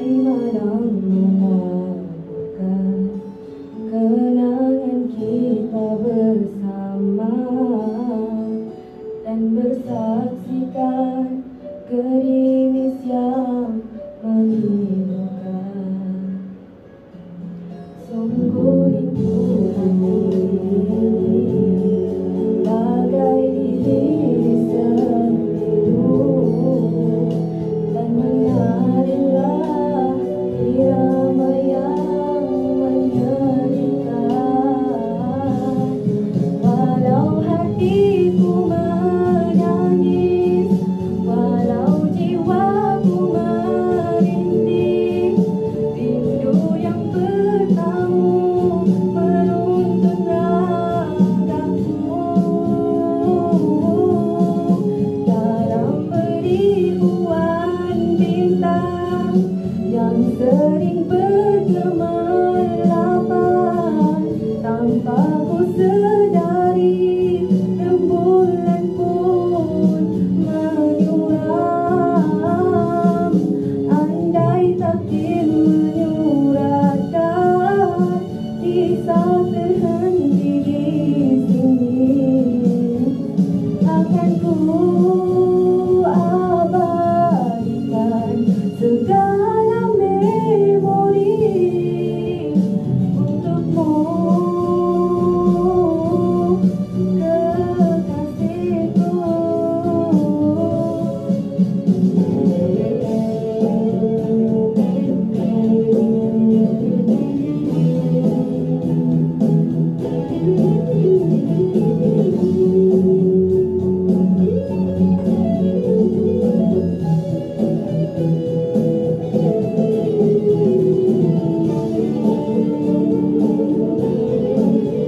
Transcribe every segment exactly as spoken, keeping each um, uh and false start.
mana-mana kenangan kita bersama dan bersaksikan gerimis yang memilukan. Sungguh rindu hati bagai diri sendiri, dan menarilah irama yang menyedihkan. Walau hatiku menangis, walau jiwaku merintih, rindu yang bertamu menuntun ragaku. Dalam beribuan bintang yang sering bergemerlapan, tanpa ku sedari rembulan pun menyuram. Andai takdir menyuratkan kisah terhenti di sini, akan ku abadikan segala memori untukmu, kekasihku.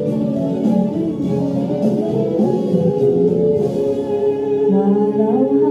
Walau